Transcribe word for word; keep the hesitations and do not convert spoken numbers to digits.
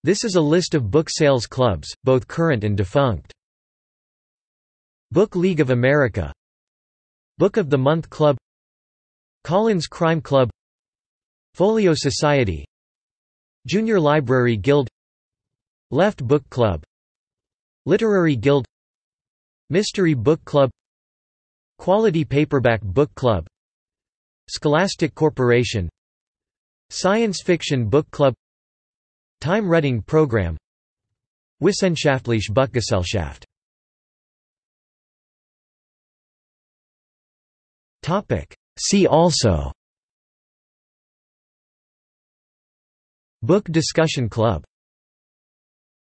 This is a list of book sales clubs, both current and defunct. Book League of America, Book of the Month Club, Collins Crime Club, Folio Society, Junior Library Guild, Left Book Club, Literary Guild, Mystery Book Club, Quality Paperback Book Club, Scholastic Corporation, Science Fiction Book Club, Time Reading Program, Wissenschaftliche Buchgesellschaft. See also: Book Discussion Club.